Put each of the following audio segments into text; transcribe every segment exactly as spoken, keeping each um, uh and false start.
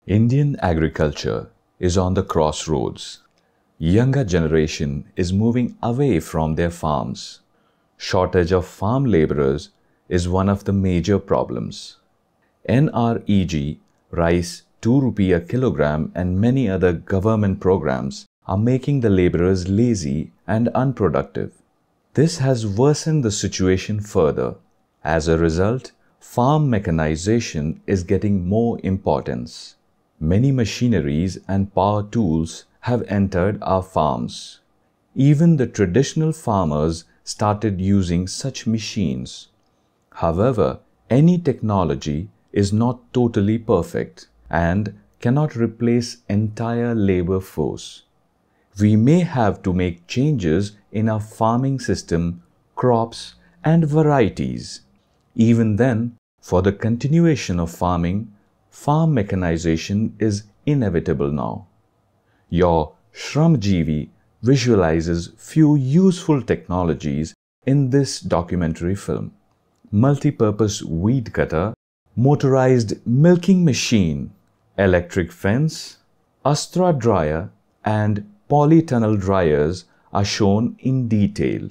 Indian agriculture is on the crossroads. Younger generation is moving away from their farms. Shortage of farm laborers is one of the major problems. N R E G, rice two rupees a kilogram and many other government programs are making the laborers lazy and unproductive. This has worsened the situation further. As a result, farm mechanization is getting more importance. Many machineries and power tools have entered our farms. Even the traditional farmers started using such machines. However, any technology is not totally perfect and cannot replace entire labor force. We may have to make changes in our farming system, crops, and varieties. Even then, for the continuation of farming, farm mechanization is inevitable now. Your Shramjeevi visualizes few useful technologies in this documentary film. Multi-purpose weed cutter, motorized milking machine, electric fence, Astra dryer and polytunnel dryers are shown in detail.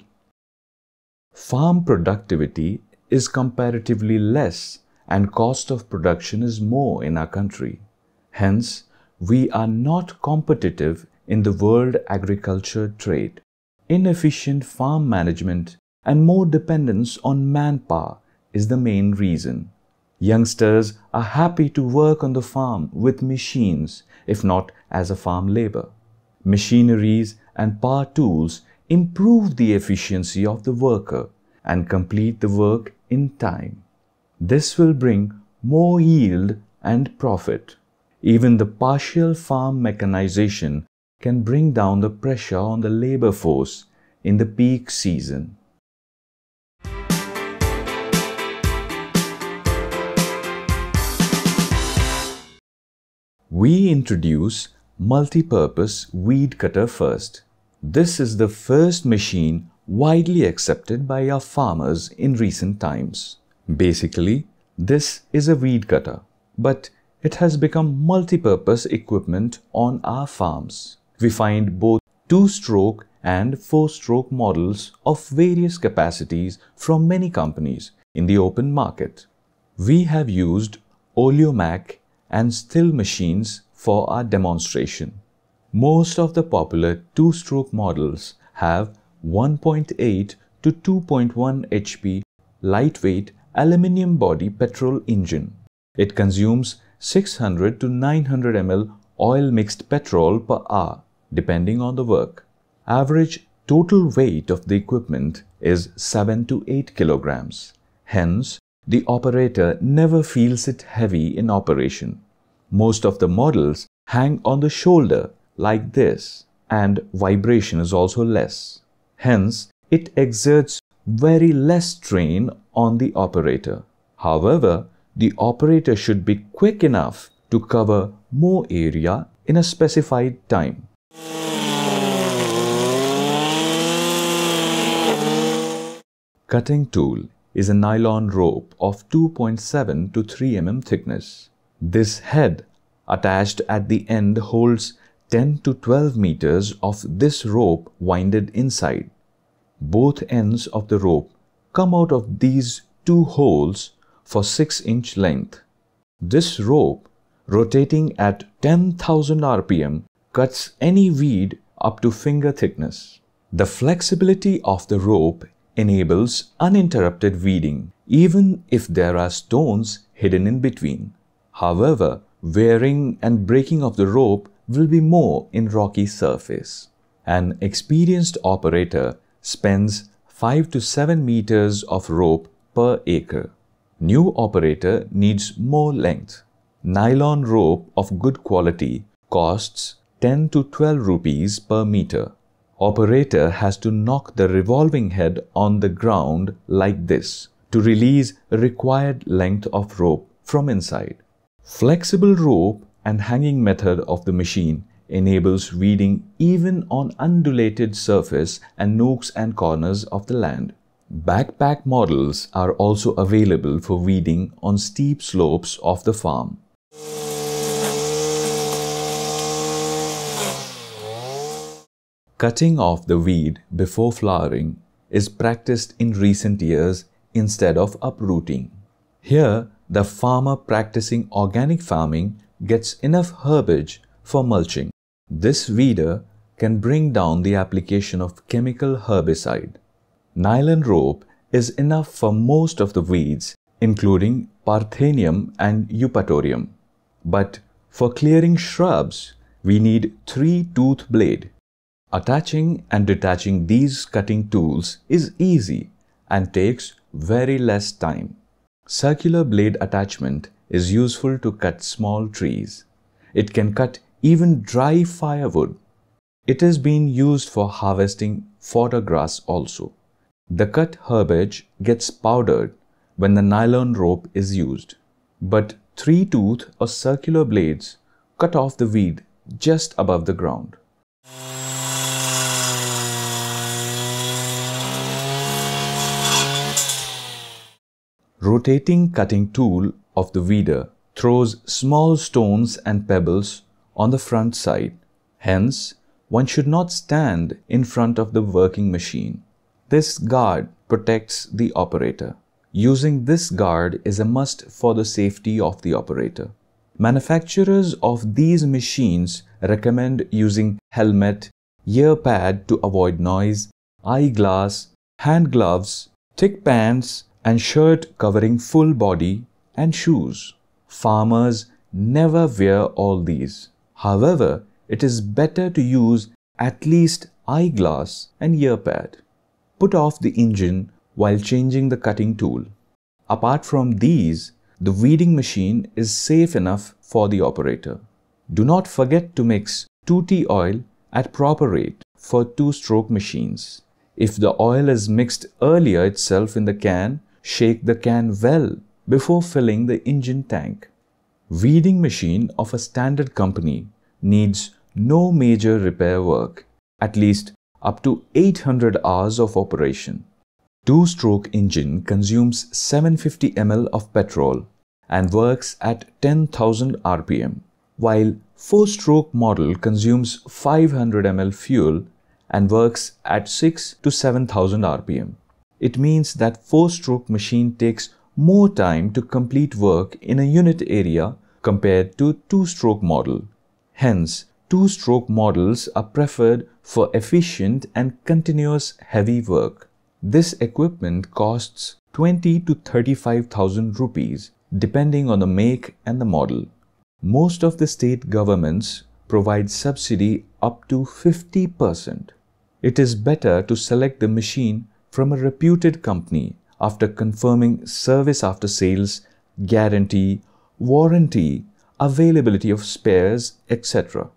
Farm productivity is comparatively less and cost of production is more in our country. Hence, we are not competitive in the world agriculture trade. Inefficient farm management and more dependence on manpower is the main reason. Youngsters are happy to work on the farm with machines, if not as a farm labor. Machineries and power tools improve the efficiency of the worker and complete the work in time. This will bring more yield and profit. Even the partial farm mechanization can bring down the pressure on the labor force in the peak season. We introduce multi-purpose weed cutter first. This is the first machine widely accepted by our farmers in recent times. Basically, this is a weed cutter, but it has become multi-purpose equipment on our farms. We find both two-stroke and four-stroke models of various capacities from many companies in the open market. We have used Oleomac and Stihl machines for our demonstration. Most of the popular two-stroke models have one point eight to two point one H P lightweight aluminium body petrol engine. It consumes six hundred to nine hundred milliliters oil mixed petrol per hour, depending on the work. Average total weight of the equipment is seven to eight kilograms. Hence, the operator never feels it heavy in operation. Most of the models hang on the shoulder like this, and vibration is also less. Hence, it exerts very less strain on the operator. However, the operator should be quick enough to cover more area in a specified time. Cutting tool is a nylon rope of two point seven to three millimeters thickness. This head attached at the end holds ten to twelve meters of this rope winded inside. Both ends of the rope come out of these two holes for six inch length. This rope, rotating at ten thousand R P M, cuts any weed up to finger thickness. The flexibility of the rope enables uninterrupted weeding, even if there are stones hidden in between. However, wearing and breaking of the rope will be more in rocky surface. An experienced operator spends five to seven meters of rope per acre. New operator needs more length. Nylon rope of good quality costs ten to twelve rupees per meter. Operator has to knock the revolving head on the ground like this to release required length of rope from inside. Flexible rope and hanging method of the machine enables weeding even on undulated surface and nooks and corners of the land. Backpack models are also available for weeding on steep slopes of the farm. Cutting off the weed before flowering is practiced in recent years instead of uprooting. Here, the farmer practicing organic farming gets enough herbage for mulching. This weeder can bring down the application of chemical herbicide. Nylon rope is enough for most of the weeds, including Parthenium and Eupatorium. But for clearing shrubs, we need three-tooth blade. Attaching and detaching these cutting tools is easy and takes very less time. Circular blade attachment is useful to cut small trees. It can cut even dry firewood. It is being used for harvesting fodder grass also. The cut herbage gets powdered when the nylon rope is used, but three-tooth or circular blades cut off the weed just above the ground. Rotating cutting tool of the weeder throws small stones and pebbles on the front side. Hence, one should not stand in front of the working machine. This guard protects the operator. Using this guard is a must for the safety of the operator. Manufacturers of these machines recommend using helmet, ear pad to avoid noise, eyeglass, hand gloves, thick pants, and shirt covering full body, and shoes. Farmers never wear all these. However, it is better to use at least eyeglass and ear pad. Put off the engine while changing the cutting tool. Apart from these, the weeding machine is safe enough for the operator. Do not forget to mix two T oil at proper rate for two-stroke machines. If the oil is mixed earlier itself in the can, shake the can well before filling the engine tank. Weeding machine of a standard company needs no major repair work, at least up to eight hundred hours of operation. Two-stroke engine consumes seven hundred fifty milliliters of petrol and works at ten thousand R P M, while four-stroke model consumes five hundred milliliters fuel and works at six to seven thousand R P M. It means that four-stroke machine takes more time to complete work in a unit area compared to two-stroke model. Hence, two-stroke models are preferred for efficient and continuous heavy work. This equipment costs twenty to thirty-five thousand rupees depending on the make and the model. Most of the state governments provide subsidy up to fifty percent. It is better to select the machine from a reputed company after confirming service after sales, guarantee, warranty, availability of spares, et cetera.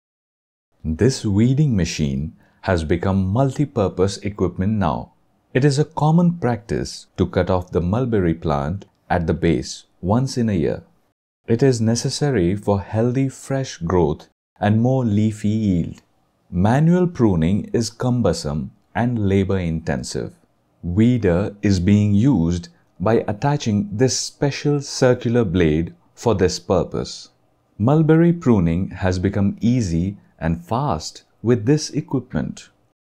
This weeding machine has become multi-purpose equipment now. It is a common practice to cut off the mulberry plant at the base once in a year. It is necessary for healthy fresh growth and more leafy yield. Manual pruning is cumbersome and labor-intensive. Weeder is being used by attaching this special circular blade for this purpose. Mulberry pruning has become easy and fast with this equipment.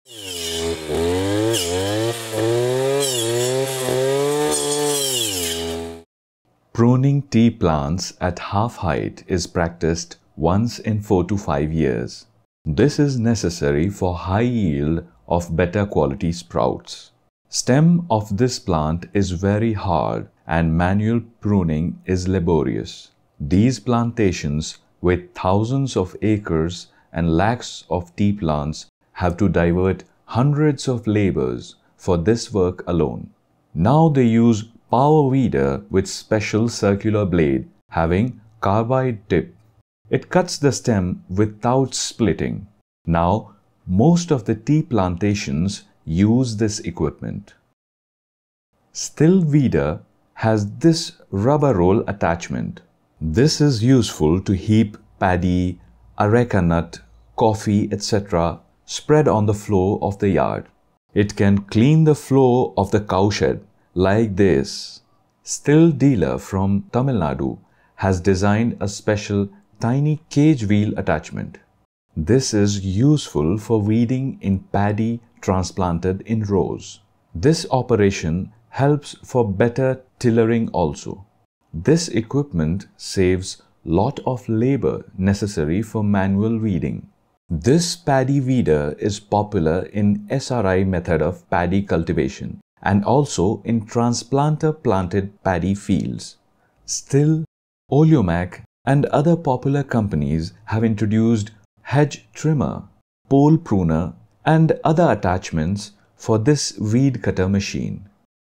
Pruning tea plants at half height is practiced once in four to five years. This is necessary for high yield of better quality sprouts. Stem of this plant is very hard and manual pruning is laborious. These plantations with thousands of acres and lakhs of tea plants have to divert hundreds of laborers for this work alone. Now they use power weeder with special circular blade having carbide tip. It cuts the stem without splitting. Now, most of the tea plantations use this equipment. Still weeder has this rubber roll attachment. This is useful to heap paddy, areca nut, coffee, et cetera spread on the floor of the yard. It can clean the floor of the cowshed like this. Still dealer from Tamil Nadu has designed a special tiny cage wheel attachment. This is useful for weeding in paddy transplanted in rows. This operation helps for better tillering also. This equipment saves lot of labor necessary for manual weeding. This paddy weeder is popular in S R I method of paddy cultivation and also in transplanter planted paddy fields. Still, Oleomac and other popular companies have introduced hedge trimmer, pole pruner and other attachments for this weed cutter machine.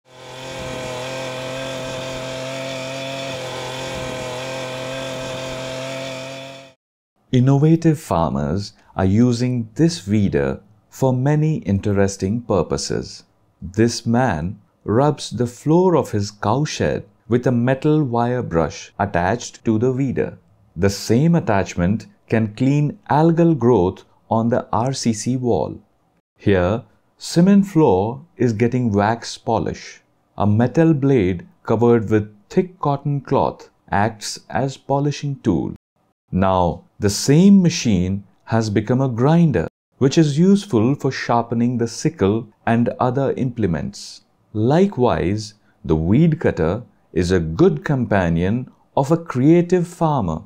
Innovative farmers are using this weeder for many interesting purposes. This man rubs the floor of his cowshed with a metal wire brush attached to the weeder. The same attachment can clean algal growth on the R C C wall. Here, cement floor is getting wax polish. A metal blade covered with thick cotton cloth acts as polishing tool. Now, the same machine has become a grinder, which is useful for sharpening the sickle and other implements. Likewise, the weed cutter is a good companion of a creative farmer.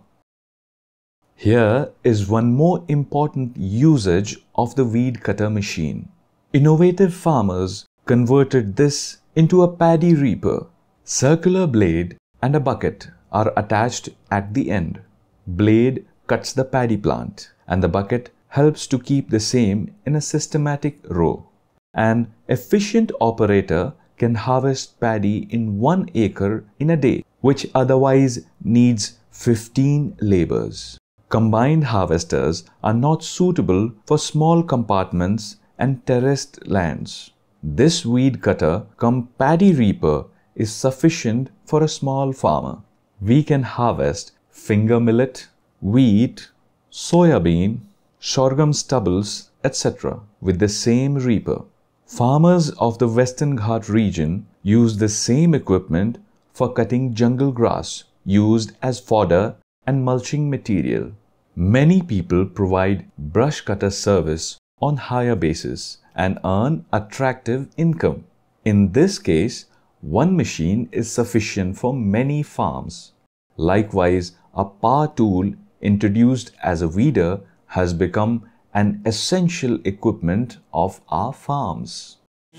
Here is one more important usage of the weed cutter machine. Innovative farmers converted this into a paddy reaper. Circular blade and a bucket are attached at the end. Blade cuts the paddy plant and the bucket helps to keep the same in a systematic row. An efficient operator can harvest paddy in one acre in a day, which otherwise needs fifteen laborers. Combined harvesters are not suitable for small compartments and terraced lands. This weed cutter cum paddy reaper is sufficient for a small farmer. We can harvest finger millet, wheat, soya bean, sorghum stubbles, et cetera with the same reaper. Farmers of the Western Ghat region use the same equipment for cutting jungle grass used as fodder and mulching material. Many people provide brush cutter service on hire basis and earn attractive income. In this case, one machine is sufficient for many farms. Likewise, a power tool introduced as a weeder has become an essential equipment of our farms.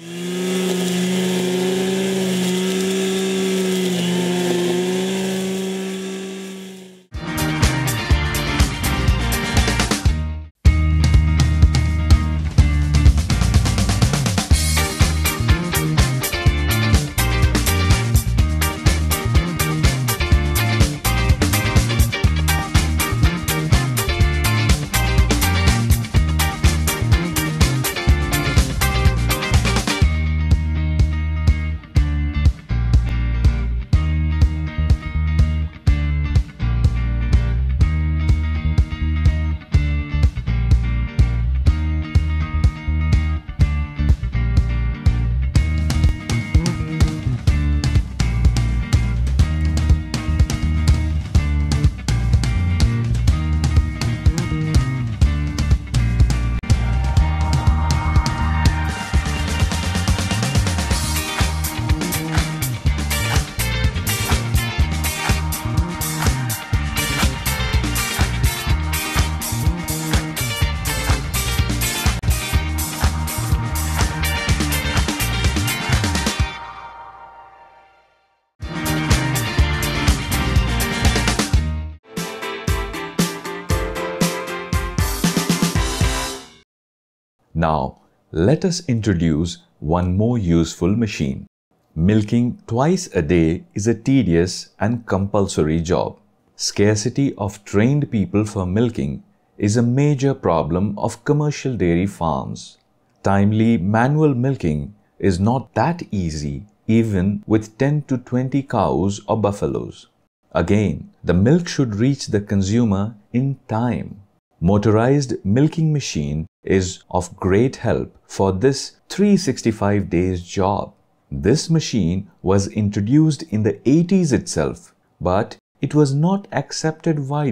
Now, let us introduce one more useful machine. Milking twice a day is a tedious and compulsory job. Scarcity of trained people for milking is a major problem of commercial dairy farms. Timely manual milking is not that easy even with ten to twenty cows or buffaloes. Again, the milk should reach the consumer in time. Motorized milking machine is of great help for this three hundred sixty-five days job. This machine was introduced in the eighties itself, but it was not accepted widely.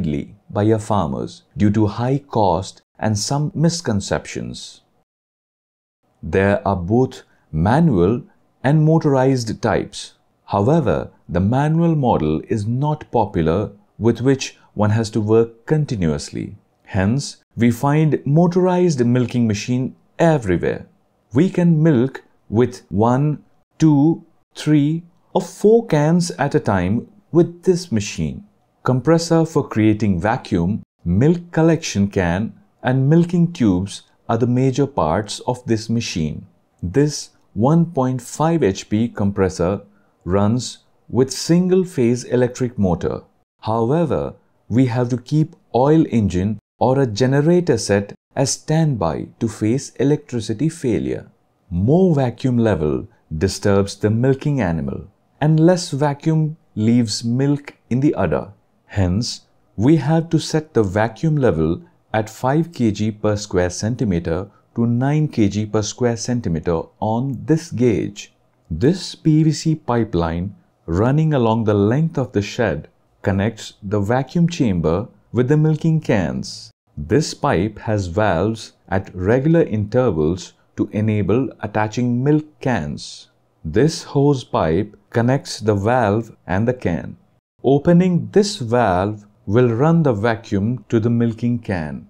by our farmers due to high cost and some misconceptions. There are both manual and motorized types. However, the manual model is not popular, with which one has to work continuously. Hence, we find motorized milking machine everywhere. We can milk with one, two, three or four cans at a time with this machine. Compressor for creating vacuum, milk collection can and milking tubes are the major parts of this machine. This one point five H P compressor runs with single-phase electric motor. However, we have to keep oil engine or a generator set as standby to face electricity failure. More vacuum level disturbs the milking animal and less vacuum leaves milk in the udder. Hence, we have to set the vacuum level at five kilograms per square centimeter to nine kilograms per square centimeter on this gauge. This P V C pipeline running along the length of the shed connects the vacuum chamber with the milking cans. This pipe has valves at regular intervals to enable attaching milk cans. This hose pipe connects the valve and the can. Opening this valve will run the vacuum to the milking can.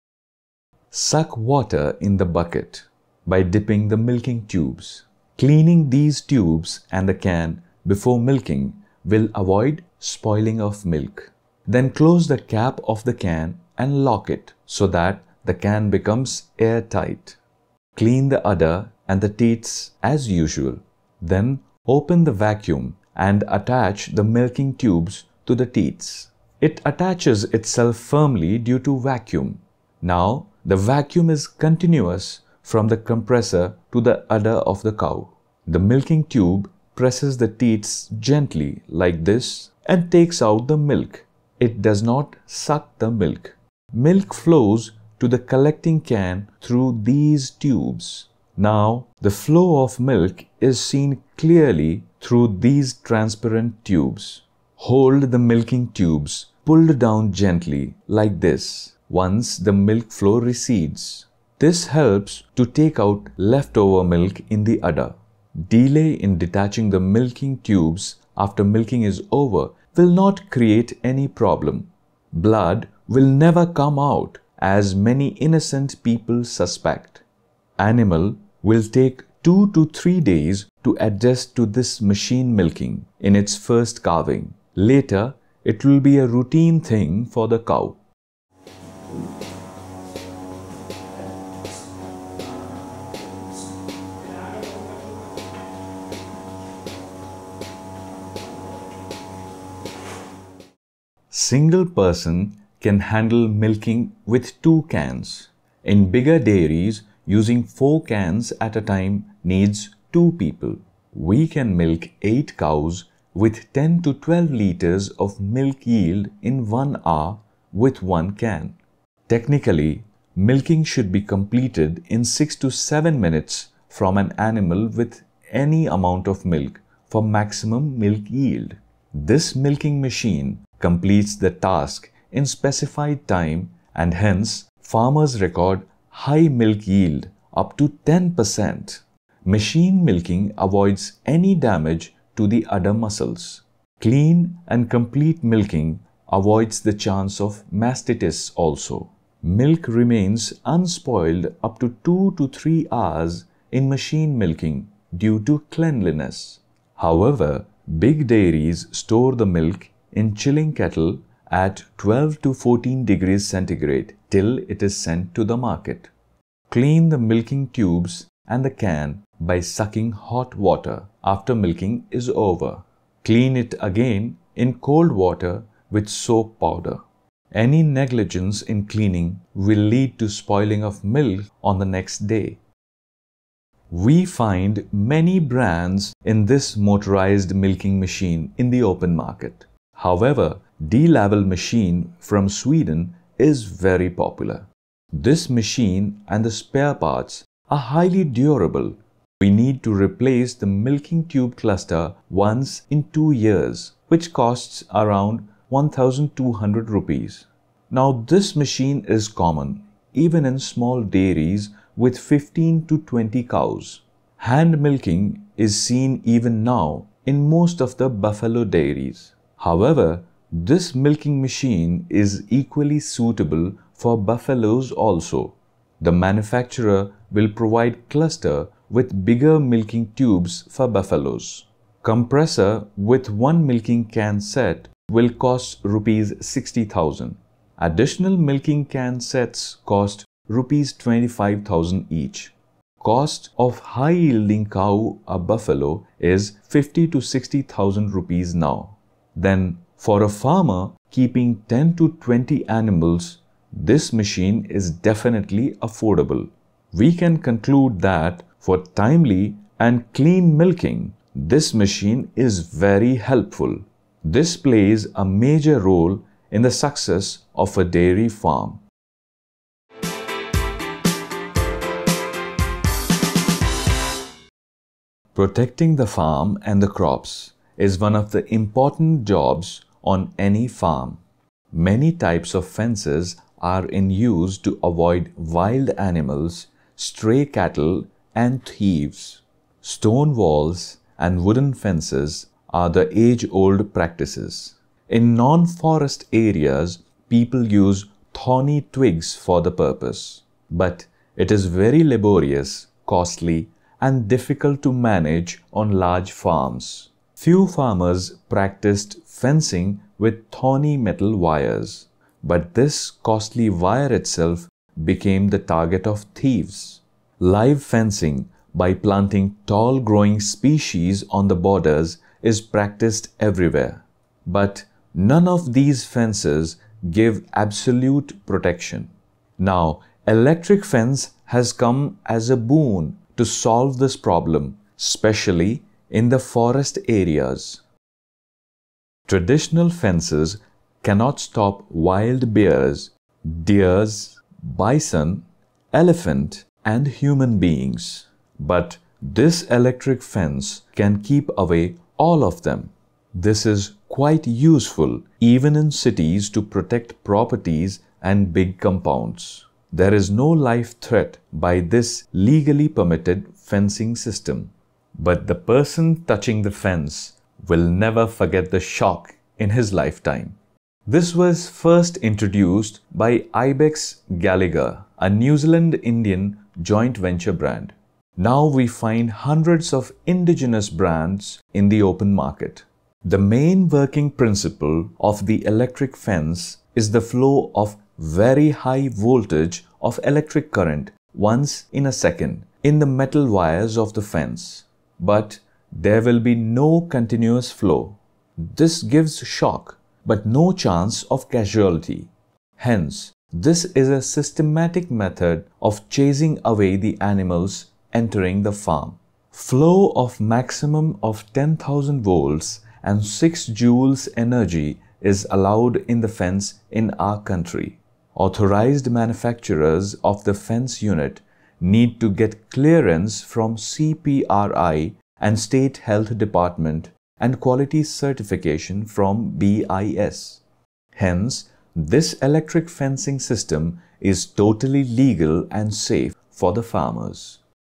Suck water in the bucket by dipping the milking tubes. Cleaning these tubes and the can before milking will avoid spoiling of milk. Then close the cap of the can and lock it so that the can becomes airtight. Clean the udder and the teats as usual. Then open the vacuum and attach the milking tubes to the teats. It attaches itself firmly due to vacuum. Now the vacuum is continuous from the compressor to the udder of the cow. The milking tube presses the teats gently like this and takes out the milk. It does not suck the milk. Milk flows to the collecting can through these tubes. Now the flow of milk is seen clearly through these transparent tubes. Hold the milking tubes pulled down gently like this once the milk flow recedes. This helps to take out leftover milk in the udder. Delay in detaching the milking tubes after milking is over will not create any problem. Blood will never come out as many innocent people suspect. Animal will take two to three days to adjust to this machine milking in its first calving. Later, it will be a routine thing for the cow. Single person can handle milking with two cans. In bigger dairies, using four cans at a time needs two people. We can milk eight cows with ten to twelve liters of milk yield in one hour with one can. Technically, milking should be completed in six to seven minutes from an animal with any amount of milk for maximum milk yield. This milking machine completes the task in specified time and hence farmers record high milk yield up to ten percent. Machine milking avoids any damage to the udder muscles. Clean and complete milking avoids the chance of mastitis also. Milk remains unspoiled up to two to three hours in machine milking due to cleanliness. However, big dairies store the milk in chilling kettle at twelve to fourteen degrees centigrade till it is sent to the market. Clean the milking tubes and the can by sucking hot water after milking is over. Clean it again in cold water with soap powder. Any negligence in cleaning will lead to spoiling of milk on the next day. We find many brands in this motorized milking machine in the open market. However, D-Level machine from Sweden is very popular. This machine and the spare parts are highly durable. We need to replace the milking tube cluster once in two years, which costs around one thousand two hundred rupees. Now this machine is common even in small dairies with fifteen to twenty cows. Hand milking is seen even now in most of the buffalo dairies. However, this milking machine is equally suitable for buffaloes also. The manufacturer will provide cluster with bigger milking tubes for buffaloes. Compressor with one milking can set will cost rupees sixty thousand. Additional milking can sets cost rupees twenty-five thousand each. Cost of high-yielding cow or buffalo is fifty to sixty thousand rupees now. Then for a farmer keeping ten to twenty animals, this machine is definitely affordable. We can conclude that for timely and clean milking, this machine is very helpful. This plays a major role in the success of a dairy farm. Protecting the farm and the crops is one of the important jobs on any farm. Many types of fences are in use to avoid wild animals, stray cattle, and thieves. Stone walls and wooden fences are the age-old practices. In non-forest areas, people use thorny twigs for the purpose. But it is very laborious, costly, and difficult to manage on large farms. Few farmers practiced fencing with thorny metal wires, but this costly wire itself became the target of thieves. Live fencing by planting tall growing species on the borders is practiced everywhere. But none of these fences give absolute protection. Now, electric fence has come as a boon to solve this problem, especially in the forest areas. Traditional fences cannot stop wild bears, deers, bison, elephant, and human beings. But this electric fence can keep away all of them. This is quite useful even in cities to protect properties and big compounds. There is no life threat by this legally permitted fencing system. But the person touching the fence will never forget the shock in his lifetime. This was first introduced by Ibex Gallagher, a New Zealand Indian joint venture brand. Now we find hundreds of indigenous brands in the open market. The main working principle of the electric fence is the flow of very high voltage of electric current once in a second in the metal wires of the fence. But there will be no continuous flow. This gives shock, but no chance of casualty. Hence, this is a systematic method of chasing away the animals entering the farm. Flow of maximum of ten thousand volts and six joules energy is allowed in the fence in our country. Authorized manufacturers of the fence unit need to get clearance from C P R I and State Health Department and quality certification from B I S. Hence, this electric fencing system is totally legal and safe for the farmers.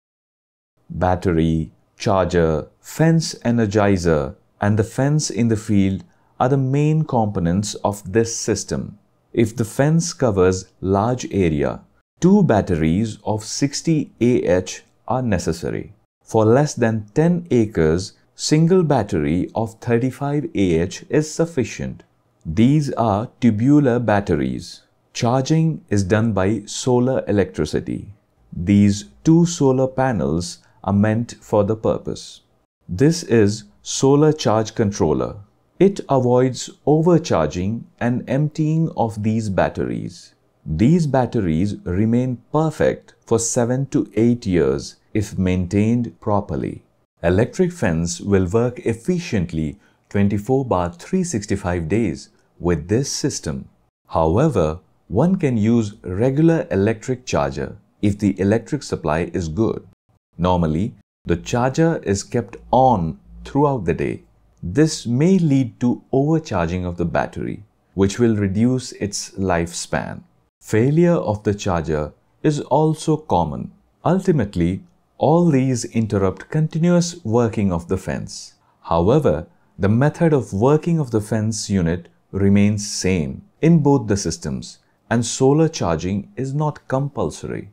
Battery, charger, fence energizer, and the fence in the field are the main components of this system. If the fence covers large area, two batteries of sixty A H are necessary. For less than ten acres, single battery of thirty-five A H is sufficient. These are tubular batteries. Charging is done by solar electricity. These two solar panels are meant for the purpose. This is solar charge controller. It avoids overcharging and emptying of these batteries. These batteries remain perfect for seven to eight years if maintained properly. Electric fence will work efficiently twenty-four by three hundred sixty-five days with this system. However, one can use regular electric charger if the electric supply is good. Normally, the charger is kept on throughout the day. This may lead to overcharging of the battery. which will reduce its lifespan. Failure of the charger is also common. Ultimately, all these interrupt continuous working of the fence. However, the method of working of the fence unit remains same in both the systems, and solar charging is not compulsory.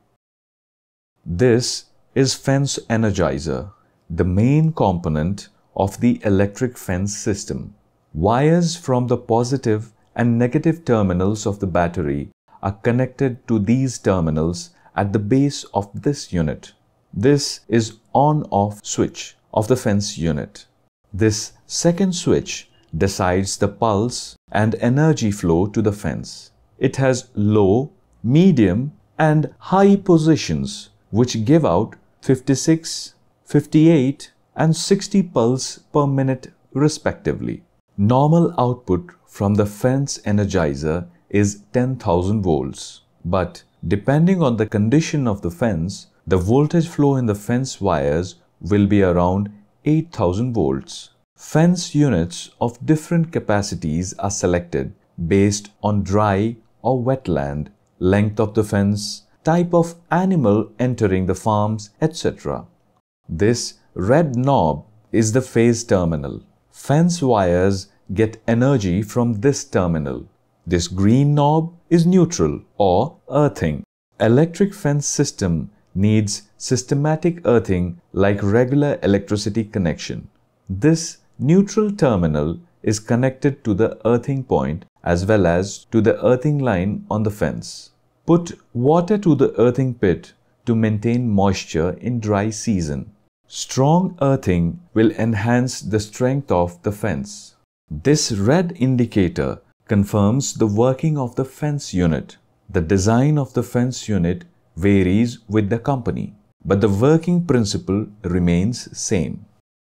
This is fence energizer, the main component of the electric fence system. Wires from the positive and negative terminals of the battery are connected to these terminals at the base of this unit. This is on-off switch of the fence unit. This second switch decides the pulse and energy flow to the fence. It has low, medium, and high positions which give out fifty-six, fifty-eight, and sixty pulse per minute respectively. Normal output from the fence energizer is ten thousand volts, but depending on the condition of the fence, the voltage flow in the fence wires will be around eight thousand volts. Fence units of different capacities are selected based on dry or wet land, length of the fence, type of animal entering the farms, et cetera. This red knob is the phase terminal. Fence wires get energy from this terminal. This green knob is neutral or earthing. Electric fence system needs systematic earthing like regular electricity connection. This neutral terminal is connected to the earthing point as well as to the earthing line on the fence. Put water to the earthing pit to maintain moisture in dry season. Strong earthing will enhance the strength of the fence. This red indicator confirms the working of the fence unit. The design of the fence unit varies with the company, but the working principle remains same.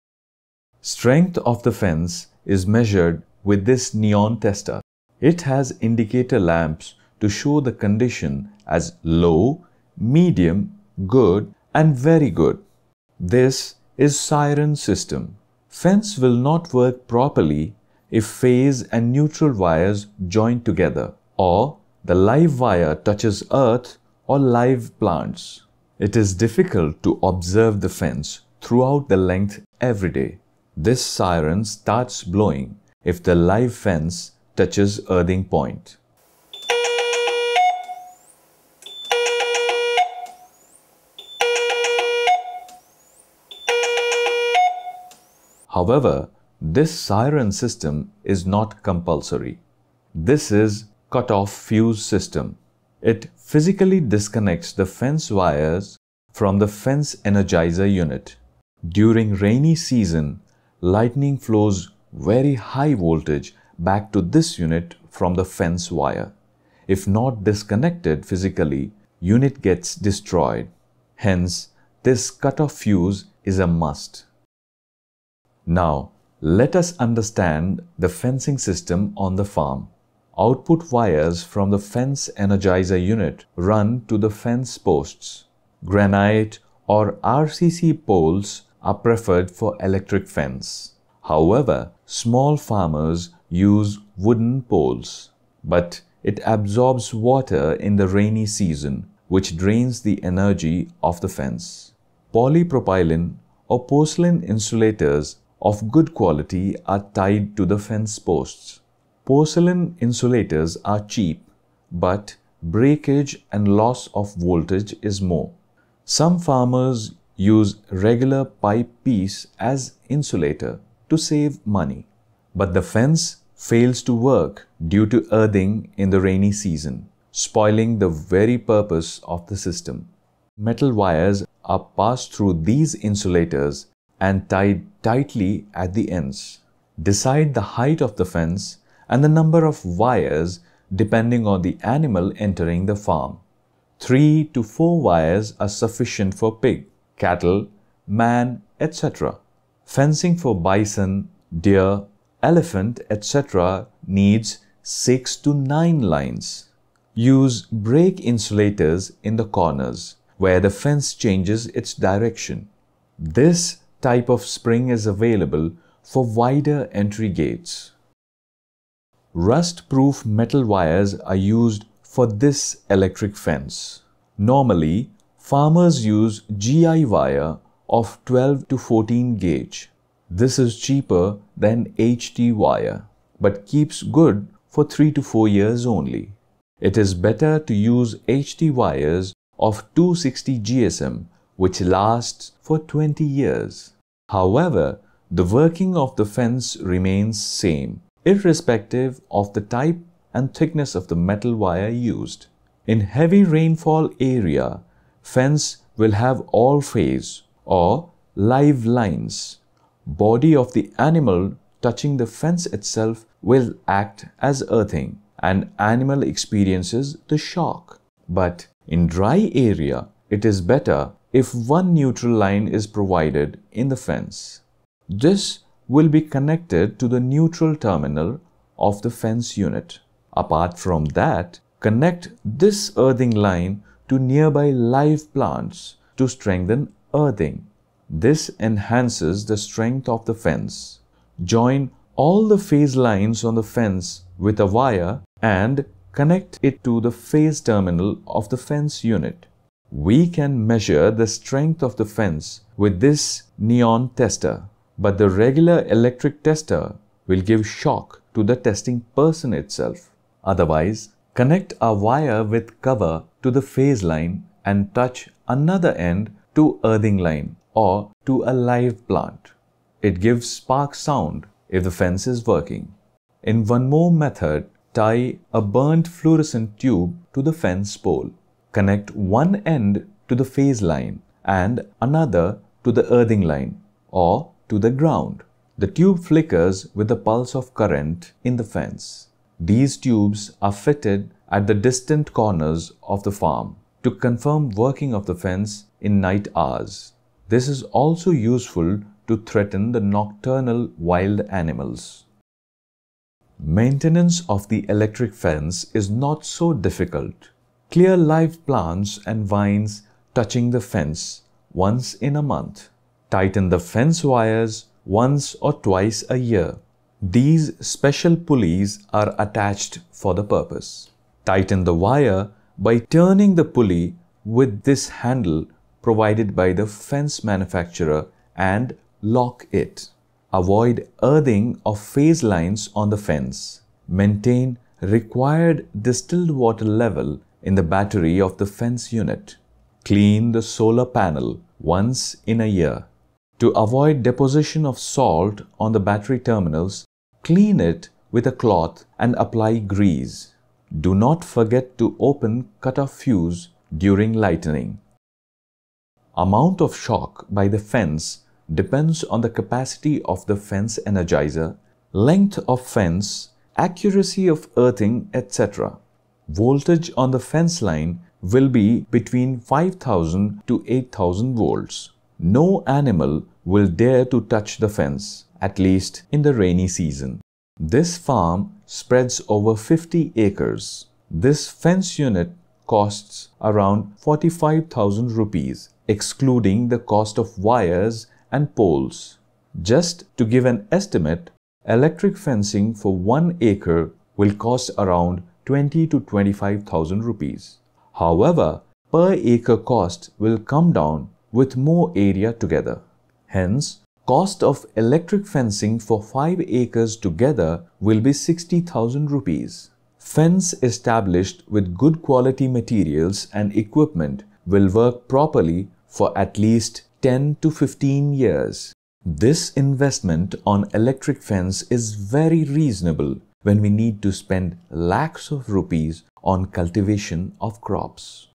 Strength of the fence is measured with this neon tester. It has indicator lamps to show the condition as low, medium, good, and very good. This is siren system. Fence will not work properly if phase and neutral wires join together or the live wire touches earth or live plants. It is difficult to observe the fence throughout the length every day. This siren starts blowing if the live fence touches earthing point. However, this siren system is not compulsory. This is cut-off fuse system. It physically disconnects the fence wires from the fence energizer unit. During rainy season, lightning flows very high voltage back to this unit from the fence wire. If not disconnected physically, unit gets destroyed. Hence, this cut-off fuse is a must. Now, let us understand the fencing system on the farm. Output wires from the fence energizer unit run to the fence posts. Granite or R C C poles are preferred for electric fence. However, small farmers use wooden poles, but it absorbs water in the rainy season, which drains the energy of the fence. Polypropylene or porcelain insulators of good quality are tied to the fence posts. Porcelain insulators are cheap, but breakage and loss of voltage is more. Some farmers use regular pipe piece as insulator to save money, but the fence fails to work due to earthing in the rainy season, spoiling the very purpose of the system. Metal wires are passed through these insulators and tied tightly at the ends. Decide the height of the fence and the number of wires depending on the animal entering the farm. Three to four wires are sufficient for pig, cattle, man, et cetera. Fencing for bison, deer, elephant, et cetera needs six to nine lines. Use break insulators in the corners where the fence changes its direction. This type of spring is available for wider entry gates. Rust-proof metal wires are used for this electric fence. Normally, farmers use G I wire of twelve to fourteen gauge. This is cheaper than H T wire, but keeps good for three to four years only. It is better to use H T wires of two hundred sixty G S M, which lasts for twenty years. However, the working of the fence remains same, irrespective of the type and thickness of the metal wire used. In heavy rainfall area, fence will have all phase or live lines. Body of the animal touching the fence itself will act as earthing, and animal experiences the shock. But in dry area, it is better if one neutral line is provided in the fence. This will be connected to the neutral terminal of the fence unit. Apart from that, connect this earthing line to nearby live plants to strengthen earthing. This enhances the strength of the fence. Join all the phase lines on the fence with a wire and connect it to the phase terminal of the fence unit. We can measure the strength of the fence with this neon tester, but the regular electric tester will give shock to the testing person itself. Otherwise, connect a wire with cover to the phase line and touch another end to earthing line or to a live plant. It gives spark sound if the fence is working. In one more method, tie a burnt fluorescent tube to the fence pole. Connect one end to the phase line and another to the earthing line or to the ground. The tube flickers with the pulse of current in the fence. These tubes are fitted at the distant corners of the farm to confirm working of the fence in night hours. This is also useful to threaten the nocturnal wild animals. Maintenance of the electric fence is not so difficult. Clear live plants and vines touching the fence once in a month. Tighten the fence wires once or twice a year. These special pulleys are attached for the purpose. Tighten the wire by turning the pulley with this handle provided by the fence manufacturer and lock it. Avoid earthing of phase lines on the fence. Maintain required distilled water level in the battery of the fence unit. Clean the solar panel once in a year. To avoid deposition of salt on the battery terminals, clean it with a cloth and apply grease. Do not forget to open cut-off fuse during lightning. Amount of shock by the fence depends on the capacity of the fence energizer, length of fence, accuracy of earthing, et cetera. Voltage on the fence line will be between five thousand to eight thousand volts. No animal will dare to touch the fence, at least in the rainy season. This farm spreads over fifty acres. This fence unit costs around forty-five thousand rupees, excluding the cost of wires and poles. Just to give an estimate, electric fencing for one acre will cost around twenty to twenty-five thousand rupees. However, per acre cost will come down with more area together. Hence, cost of electric fencing for five acres together will be sixty thousand rupees. Fence established with good quality materials and equipment will work properly for at least ten to fifteen years. This investment on electric fence is very reasonable when we need to spend lakhs of rupees on cultivation of crops.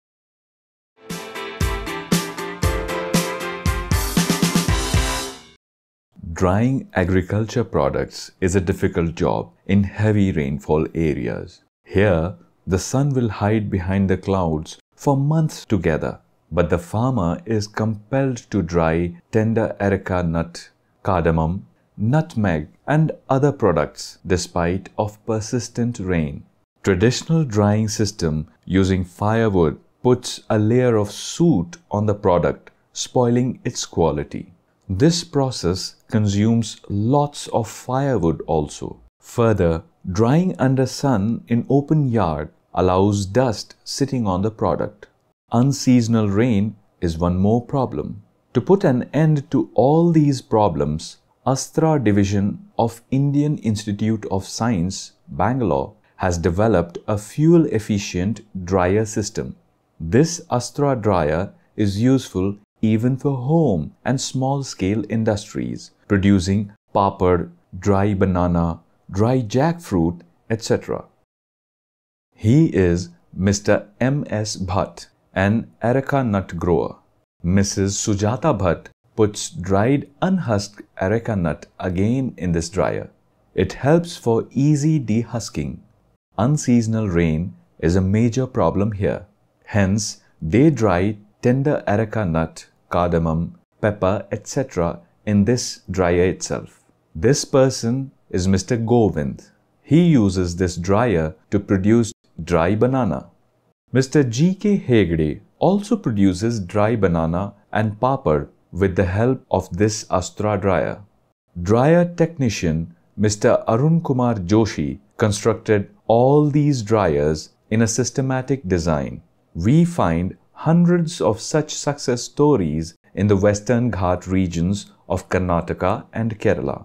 Drying agriculture products is a difficult job in heavy rainfall areas. Here, the sun will hide behind the clouds for months together, but the farmer is compelled to dry tender areca nut, cardamom, nutmeg and other products despite of persistent rain. Traditional drying system using firewood puts a layer of soot on the product, spoiling its quality. This process consumes lots of firewood also. Further, Drying under sun in open yard allows dust sitting on the product. Unseasonal rain is one more problem. To put an end to all these problems, Astra division of Indian Institute of Science, Bangalore, has developed a fuel-efficient dryer system. This Astra dryer is useful even for home and small-scale industries, producing papad, dry banana, dry jackfruit, et cetera. He is Mister M S Bhatt, an areca nut grower. Missus Sujata Bhatt puts dried unhusked areca nut again in this dryer. It helps for easy dehusking. Unseasonal rain is a major problem here. Hence, they dry tender areca nut, cardamom, pepper, et cetera in this dryer itself. This person is Mister Govind. He uses this dryer to produce dry banana. Mister G K Hegde also produces dry banana and papad with the help of this Astra dryer. Dryer technician Mister Arun Kumar Joshi constructed all these dryers in a systematic design. We find hundreds of such success stories in the Western Ghat regions of Karnataka and Kerala.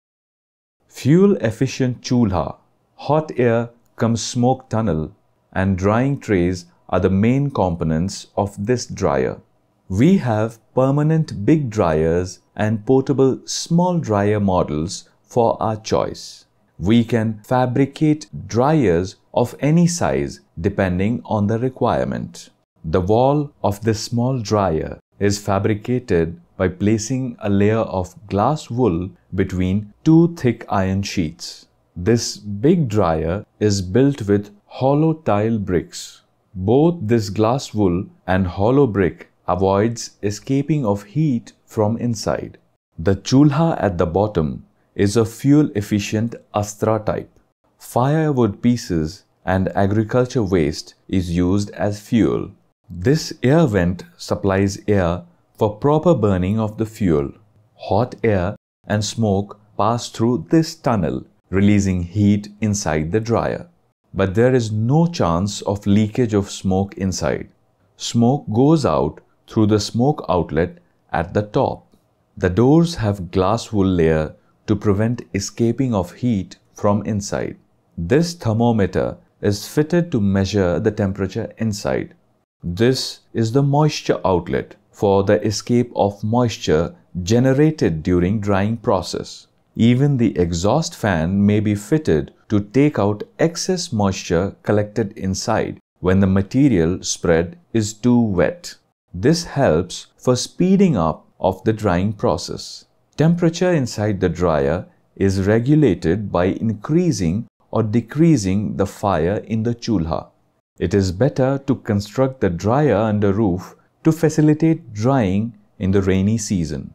Fuel-efficient chulha, hot air cum smoke tunnel, and drying trays are the main components of this dryer. We have permanent big dryers and portable small dryer models for our choice. We can fabricate dryers of any size depending on the requirement. The wall of this small dryer is fabricated by placing a layer of glass wool between two thick iron sheets. This big dryer is built with hollow tile bricks. Both this glass wool and hollow brick avoids escaping of heat from inside. The chulha at the bottom is a fuel-efficient Astra type. Firewood pieces and agriculture waste is used as fuel. This air vent supplies air for proper burning of the fuel. Hot air and smoke pass through this tunnel, releasing heat inside the dryer. But there is no chance of leakage of smoke inside. Smoke goes out through the smoke outlet at the top. The doors have glass wool layer to prevent escaping of heat from inside. This thermometer is fitted to measure the temperature inside. This is the moisture outlet for the escape of moisture generated during drying process. Even the exhaust fan may be fitted to take out excess moisture collected inside when the material spread is too wet. This helps for speeding up of the drying process. Temperature inside the dryer is regulated by increasing or decreasing the fire in the chulha. It is better to construct the dryer under roof to facilitate drying in the rainy season.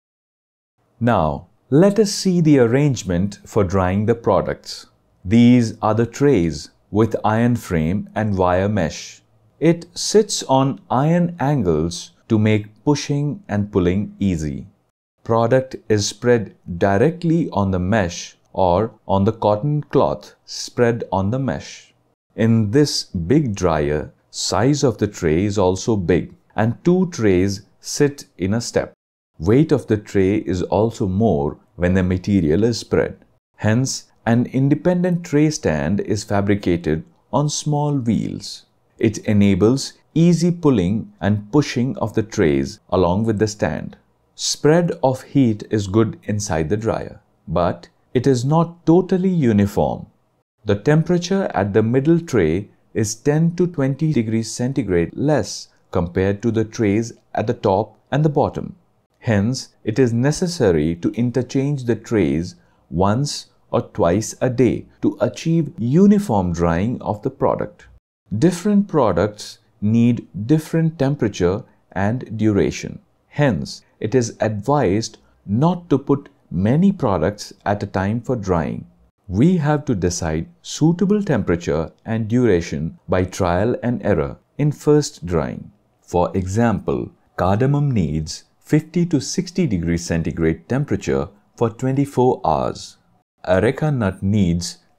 Now, let us see the arrangement for drying the products. These are the trays with iron frame and wire mesh. It sits on iron angles to make pushing and pulling easy. Product is spread directly on the mesh or on the cotton cloth spread on the mesh. In this big dryer, size of the tray is also big and two trays sit in a step. Weight of the tray is also more when the material is spread. Hence, an independent tray stand is fabricated on small wheels. It enables easy pulling and pushing of the trays along with the stand. Spread of heat is good inside the dryer, but it is not totally uniform. The temperature at the middle tray is ten to twenty degrees centigrade less compared to the trays at the top and the bottom. Hence, it is necessary to interchange the trays once or twice a day to achieve uniform drying of the product. Different products need different temperature and duration. Hence, it is advised not to put many products at a time for drying. We have to decide suitable temperature and duration by trial and error in first drying. For example, cardamom needs fifty to sixty degrees centigrade temperature for twenty-four hours. Areca nut needs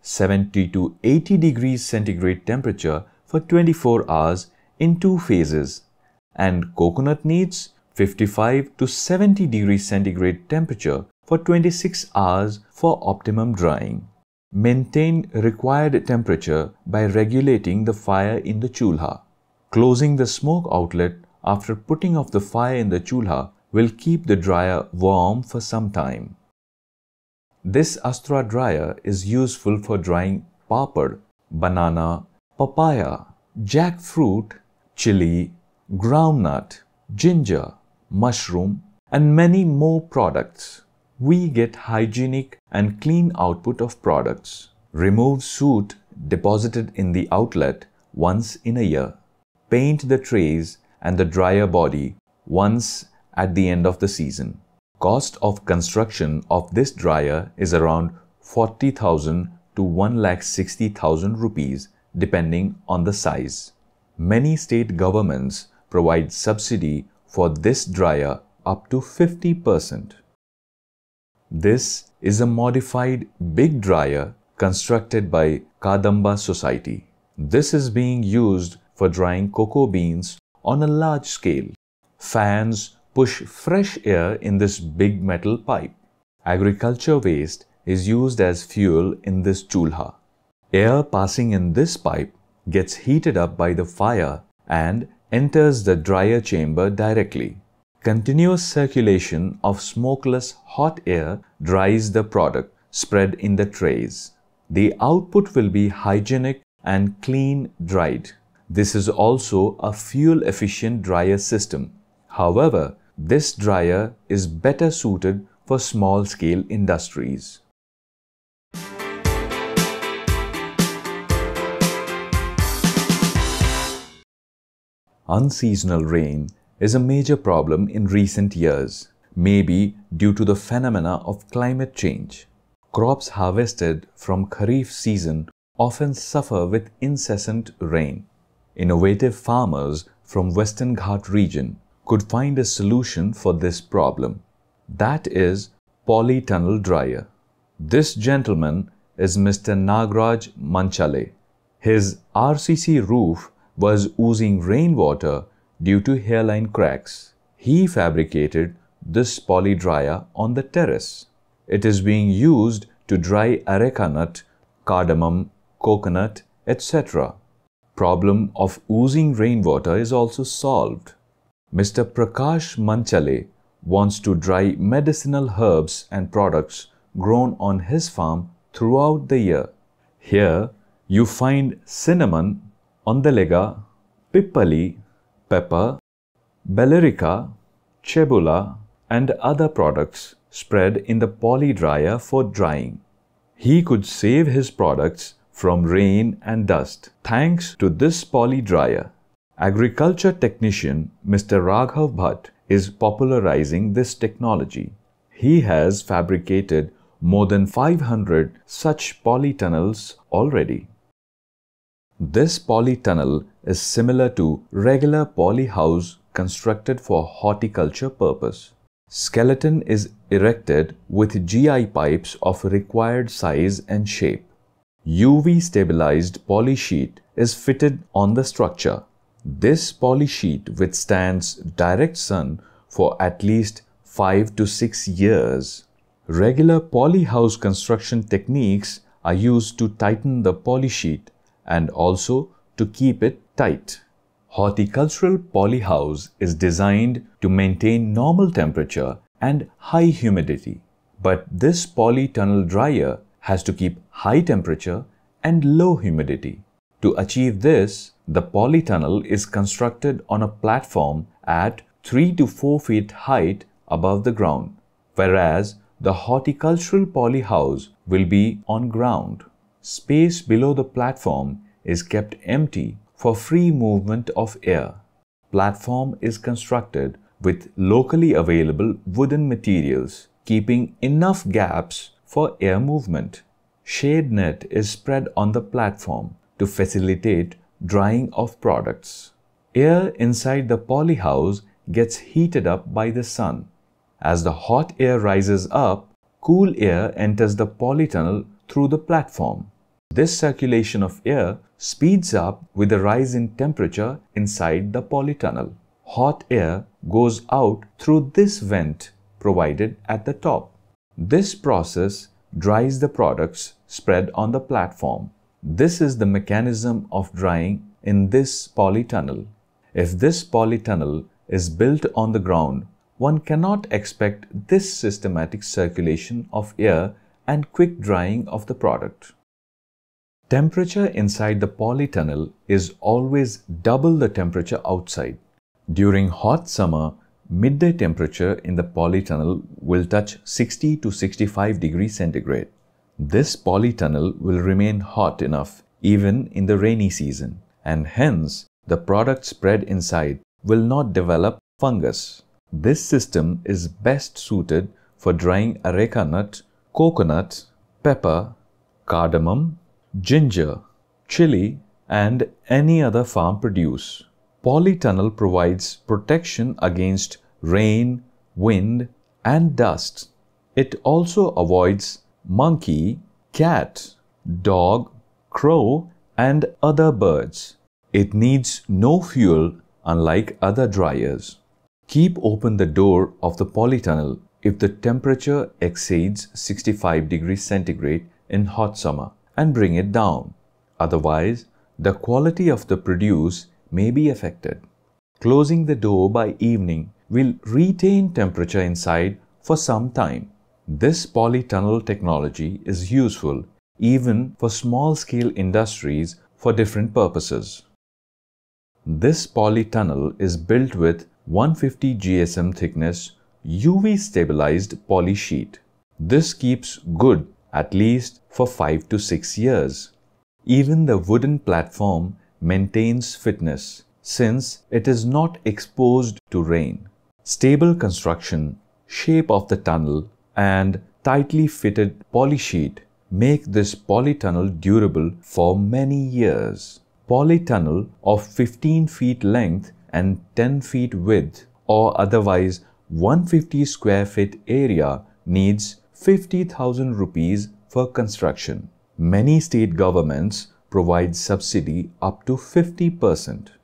seventy to eighty degrees centigrade temperature for twenty-four hours in two phases, and coconut needs fifty-five to seventy degrees centigrade temperature for twenty-six hours for optimum drying. Maintain required temperature by regulating the fire in the chulha. Closing the smoke outlet after putting off the fire in the chulha will keep the dryer warm for some time. This Astra dryer is useful for drying papad, banana, papaya, jackfruit, chili, groundnut, ginger, mushroom, and many more products. We get hygienic and clean output of products. Remove soot deposited in the outlet once in a year. Paint the trays and the dryer body once at the end of the season. Cost of construction of this dryer is around forty thousand to one lakh sixty thousand rupees depending on the size. Many state governments provide subsidy for this dryer up to fifty percent. This is a modified big dryer constructed by Kadamba Society. This is being used for drying cocoa beans on a large scale. Fans push fresh air in this big metal pipe. Agriculture waste is used as fuel in this chulha. Air passing in this pipe gets heated up by the fire and enters the dryer chamber directly. Continuous circulation of smokeless hot air dries the product spread in the trays. The output will be hygienic and clean dried. This is also a fuel-efficient dryer system. However, this dryer is better suited for small-scale industries. Unseasonal rain is a major problem in recent years, maybe due to the phenomena of climate change. Crops harvested from Kharif season often suffer with incessant rain. Innovative farmers from Western Ghat region could find a solution for this problem. That is polytunnel dryer. This gentleman is Mister Nagraj Manchale. His R C C roof was oozing rainwater due to hairline cracks. He fabricated this poly dryer on the terrace. It is being used to dry areca nut, cardamom, coconut, et cetera. Problem of oozing rainwater is also solved. Mister Prakash Manchale wants to dry medicinal herbs and products grown on his farm throughout the year. Here you find cinnamon, ondalega, pippali, pepper, bellerica, chebula, and other products spread in the poly dryer for drying. He could save his products from rain and dust thanks to this poly dryer. Agriculture technician Mister Raghav Bhatt is popularizing this technology. He has fabricated more than five hundred such polytunnels already. This polytunnel is similar to regular poly house constructed for horticulture purpose. Skeleton is erected with G I pipes of required size and shape. U V stabilized poly sheet is fitted on the structure. This poly sheet withstands direct sun for at least five to six years. Regular poly house construction techniques are used to tighten the poly sheet and also to keep it tight. Horticultural poly house is designed to maintain normal temperature and high humidity. But this polytunnel dryer has to keep high temperature and low humidity. To achieve this, the polytunnel is constructed on a platform at three to four feet height above the ground, whereas the horticultural poly house will be on ground. Space below the platform is kept empty for free movement of air. Platform is constructed with locally available wooden materials, keeping enough gaps for air movement. Shade net is spread on the platform to facilitate drying of products. Air inside the poly house gets heated up by the sun. As the hot air rises up, cool air enters the polytunnel through the platform. This circulation of air speeds up with the rise in temperature inside the polytunnel. Hot air goes out through this vent provided at the top. This process dries the products spread on the platform. This is the mechanism of drying in this polytunnel. If this polytunnel is built on the ground, one cannot expect this systematic circulation of air and quick drying of the product. Temperature inside the polytunnel is always double the temperature outside. During hot summer, midday temperature in the polytunnel will touch sixty to sixty-five degrees centigrade. This polytunnel will remain hot enough even in the rainy season, and hence the product spread inside will not develop fungus. This system is best suited for drying areca nut, coconut, pepper, cardamom, ginger, chili, and any other farm produce. Polytunnel provides protection against rain, wind, and dust. It also avoids monkey, cat, dog, crow, and other birds. It needs no fuel unlike other dryers. Keep open the door of the polytunnel if the temperature exceeds sixty-five degrees centigrade in hot summer and bring it down. Otherwise, the quality of the produce may be affected. Closing the door by evening will retain temperature inside for some time. This polytunnel technology is useful even for small-scale industries for different purposes. This polytunnel is built with one hundred fifty G S M thickness U V stabilized poly sheet. This keeps good at least for five to six years. Even the wooden platform maintains fitness since it is not exposed to rain. Stable construction, shape of the tunnel, and tightly fitted poly sheet make this polytunnel durable for many years. Polytunnel of fifteen feet length and ten feet width or otherwise one hundred fifty square feet area needs fifty thousand rupees for construction. Many state governments provide subsidy up to fifty percent.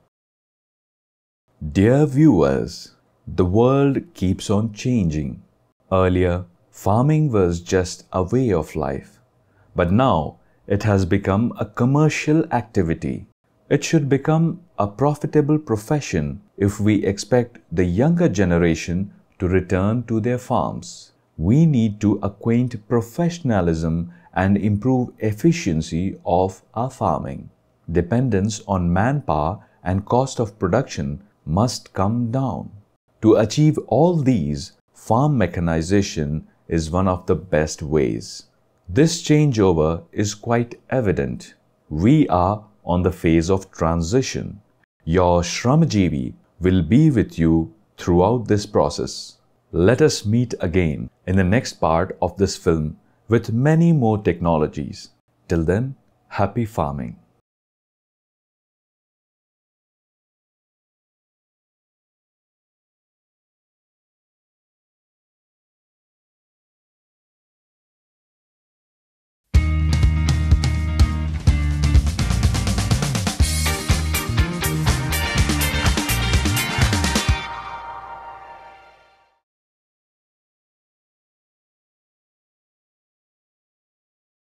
Dear viewers, the world keeps on changing. Earlier, farming was just a way of life, but now it has become a commercial activity. It should become a profitable profession if we expect the younger generation to return to their farms. We need to acquaint professionalism and improve efficiency of our farming. Dependence on manpower and cost of production must come down. To achieve all these, farm mechanization is one of the best ways. This changeover is quite evident. We are on the phase of transition. Your Shramjeevi will be with you throughout this process. Let us meet again in the next part of this film with many more technologies. Till then, happy farming.